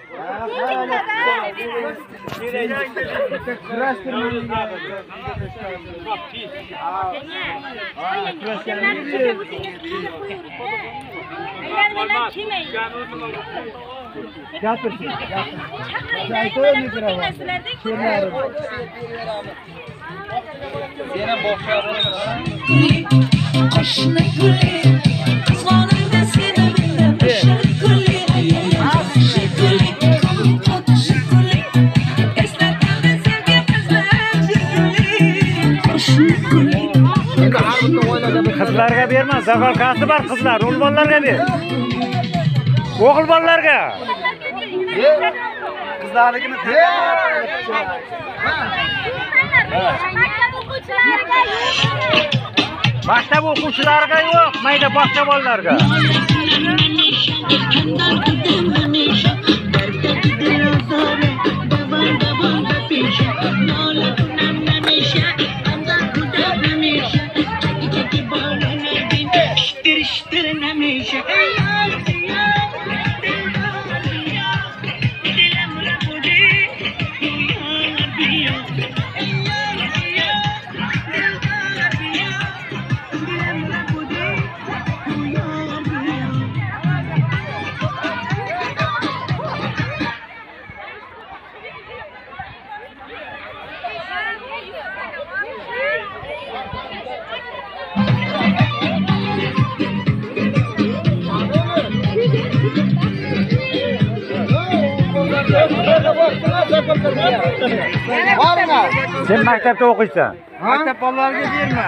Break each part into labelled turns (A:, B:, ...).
A: Qizlarga berma, zavalkasi bor qizlar, o'g'il bolalarga ber. O'g'il bolalarga.
B: Qizlarligini
A: Maktab o'quvchilariga yo'q, mayda boshqa bolalarga. Sen maktabda o'qiysan.
B: Maktab bolalariga berma.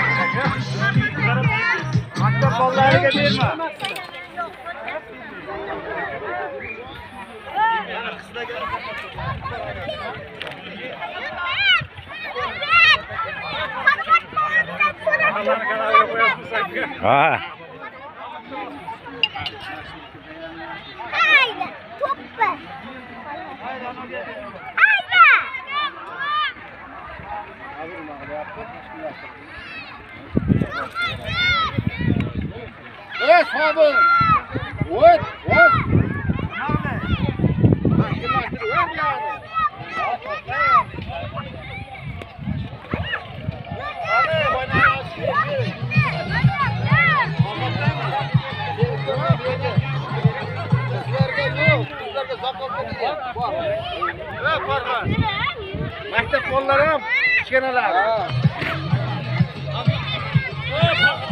B: Maktab bolalariga berma.
A: Ha.
C: Haydi, to'ppa.
B: Yes, Harbor. What? Maktab bolalari ham kichkinalar.